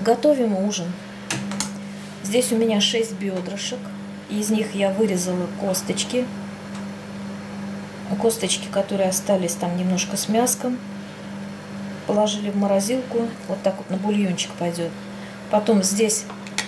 Готовим ужин. Здесь у меня 6 бедрышек. Из них я вырезала косточки. Косточки, которые остались там немножко с мяском, положили в морозилку. Вот так вот на бульончик пойдет. Потом здесь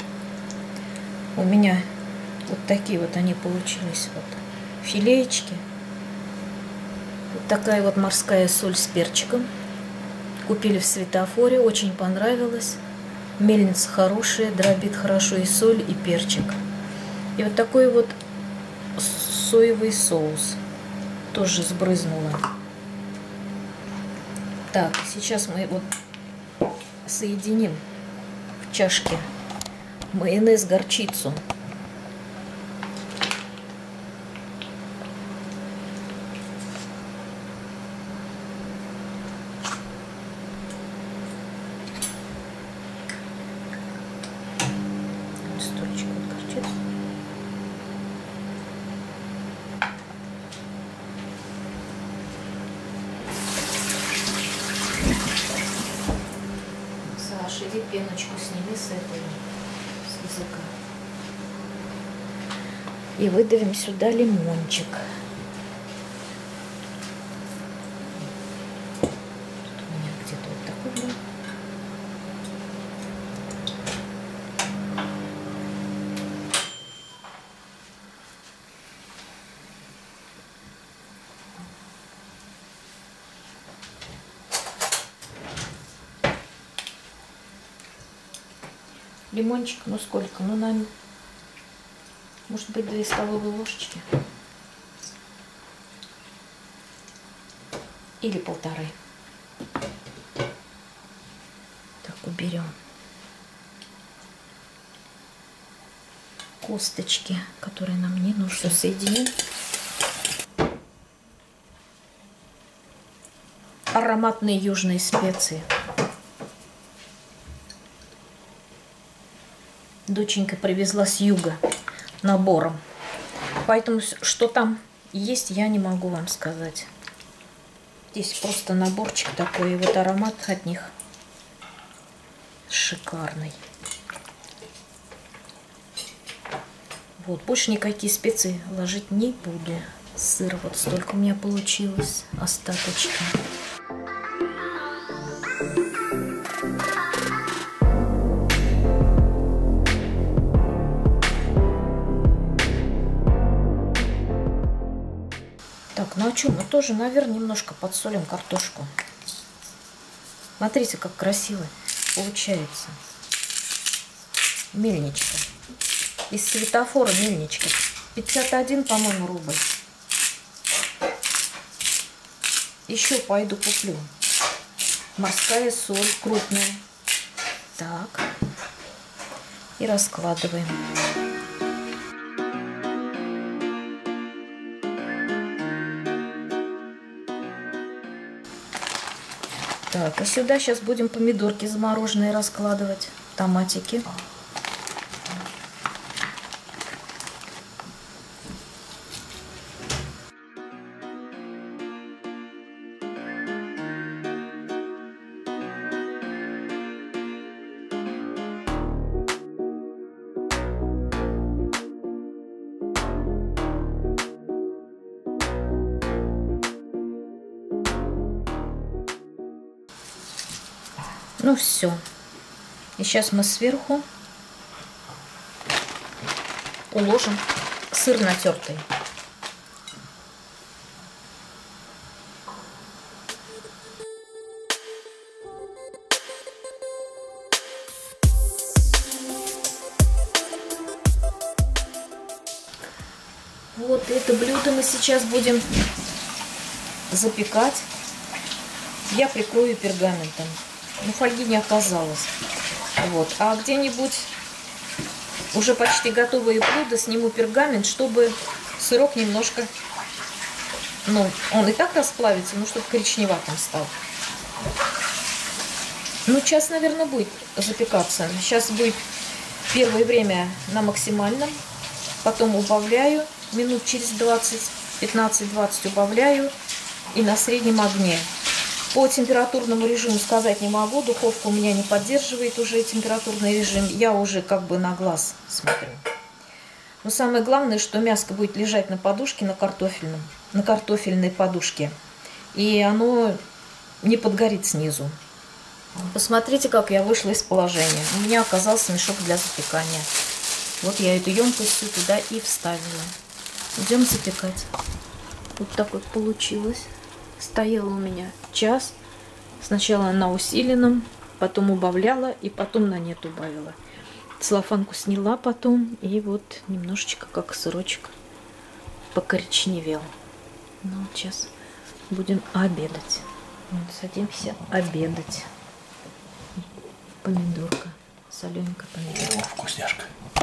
у меня вот такие вот они получились. Вот филеечки. Вот такая вот морская соль с перчиком. Купили в светофоре, очень понравилось. Мельница хорошая, дробит хорошо и соль, и перчик. И вот такой вот соевый соус. Тоже сбрызнула. Так, сейчас мы вот соединим в чашке майонез, горчицу. Саша, иди пеночку сними с этого, с языка. И выдавим сюда лимончик. Тут у меня где-то вот такой был. Лимончик, ну сколько? Ну, наверное, может быть, 2 столовые ложечки. Или 1,5. Так, уберем косточки, которые нам не нужны. Все соединим. Ароматные южные специи. Доченька привезла с юга набором. Поэтому что там есть, я не могу вам сказать. Здесь просто наборчик такой. И вот аромат от них шикарный. Вот, больше никакие специи ложить не буду. Сыр вот столько у меня получилось. Остаточки. Так, ну а что, мы тоже, наверное, немножко подсолим картошку. Смотрите, как красиво получается. Мельничка. Из светофора мельничка. 51, по-моему, рубль. Еще пойду куплю. Морская соль крупная. Так. И раскладываем. Так, а сюда сейчас будем помидорки замороженные раскладывать, томатики. Ну все. И сейчас мы сверху уложим сыр натертый. Вот это блюдо мы сейчас будем запекать. Я прикрою пергаментом. Но фольги не оказалось. Вот. А где-нибудь уже почти готовые блюда сниму пергамент, чтобы сырок немножко, ну, он и так расплавится, но чтобы коричневатым стал. Ну, час, наверное, будет запекаться. Сейчас будет первое время на максимальном, потом убавляю, минут через 20, 15-20 убавляю и на среднем огне. По температурному режиму сказать не могу. Духовка у меня не поддерживает уже температурный режим. Я уже как бы на глаз смотрю. Но самое главное, что мяско будет лежать на подушке, на картофельной подушке. И оно не подгорит снизу. Посмотрите, как я вышла из положения. У меня оказался мешок для запекания. Вот я эту емкость всю туда и вставила. Идем запекать. Вот так вот получилось. Стояла у меня час. Сначала на усиленном, потом убавляла и потом на нет убавила. Целлофанку сняла потом, и вот немножечко как сырочек покоричневел. Ну вот сейчас будем обедать. Вот, садимся обедать. Помидорка, солененькая помидорка. О, вкусняшка.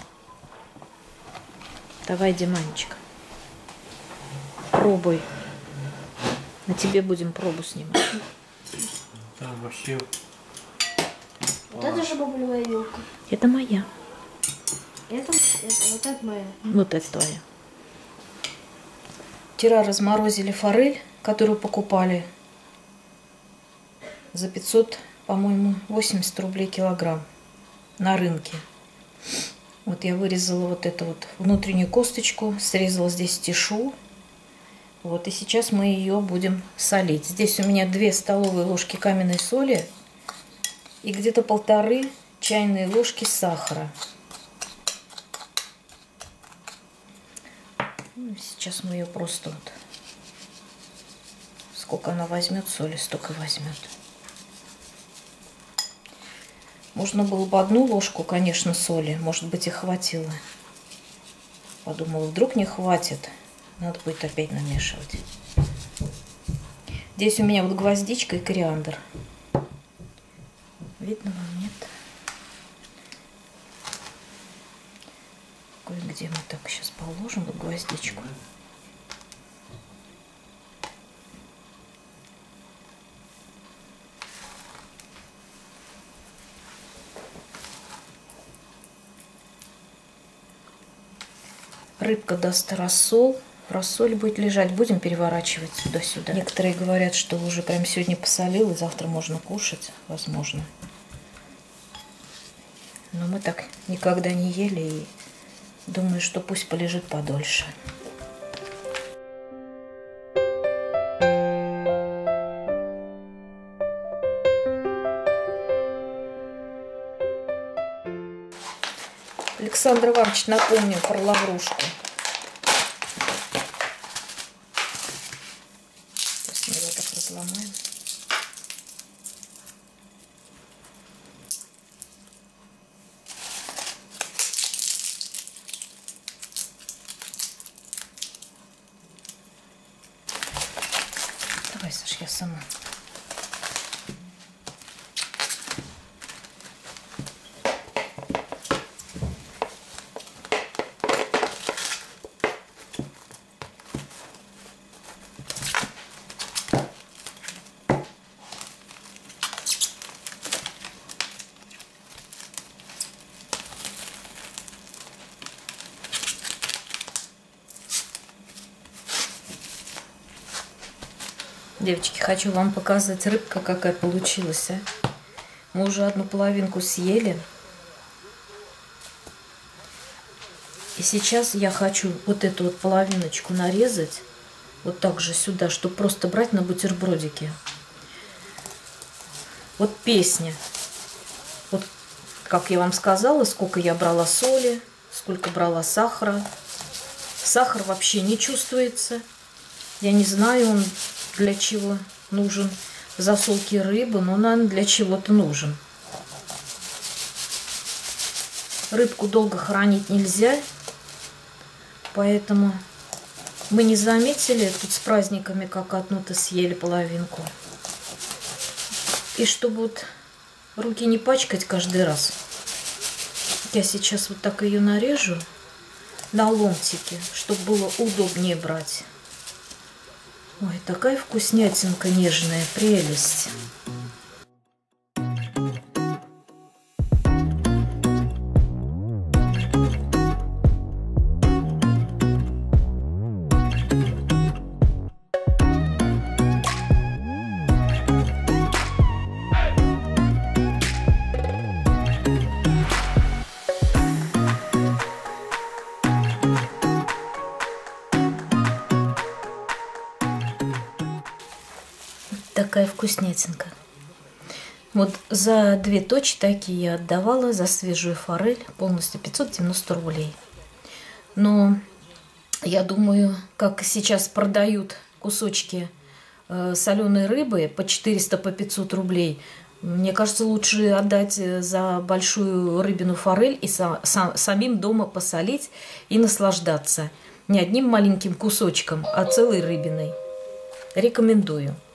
Давай, Диманечка, пробуй. На тебе будем пробу снимать. Там вообще... Вот это же баблевая вилка. Это моя. Это вот это моя. Вот это твоя. Вчера разморозили форель, которую покупали за 500, по-моему, 80 рублей килограмм на рынке. Вот я вырезала вот эту вот внутреннюю косточку, срезала здесь тишу. Вот, и сейчас мы ее будем солить. Здесь у меня 2 столовые ложки каменной соли и где-то 1,5 чайные ложки сахара. Сейчас мы ее просто вот... Сколько она возьмет соли, столько возьмет. Можно было бы 1 ложку, конечно, соли. Может быть, и хватило. Подумала, вдруг не хватит. Надо будет опять намешивать. Здесь у меня вот гвоздичка и кориандр. Видно вам, нет? Кое-где мы так сейчас положим вот гвоздичку. Рыбка даст рассол. Рассоль будет лежать. Будем переворачивать сюда-сюда. Некоторые говорят, что уже прям сегодня посолил, и завтра можно кушать. Возможно. Но мы так никогда не ели, и думаю, что пусть полежит подольше. Александр Иванович напомнил про лаврушку. Сейчас мы его так разломаем. Давай, Саш, я сама. Девочки, хочу вам показать, рыбка какая получилась. Мы уже 1 половинку съели. И сейчас я хочу вот эту вот половиночку нарезать. Вот так же сюда, чтобы просто брать на бутербродики. Вот песня. Вот как я вам сказала, сколько я брала соли, сколько брала сахара. Сахар вообще не чувствуется. Я не знаю, он для чего нужен в засолке рыбы, но, наверное, для чего-то нужен. Рыбку долго хранить нельзя, поэтому мы не заметили тут с праздниками, как одну-то съели половинку. И чтобы вот руки не пачкать каждый раз, я сейчас вот так ее нарежу на ломтики, чтобы было удобнее брать. Ой, такая вкуснятинка нежная, прелесть. такая вкуснятинка. Вот за 2 точки такие я отдавала, за свежую форель полностью 590 рублей. Но я думаю, как сейчас продают кусочки соленой рыбы по 400, по 500 рублей, мне кажется, лучше отдать за большую рыбину форель и самим дома посолить и наслаждаться. Не одним маленьким кусочком, а целой рыбиной. Рекомендую.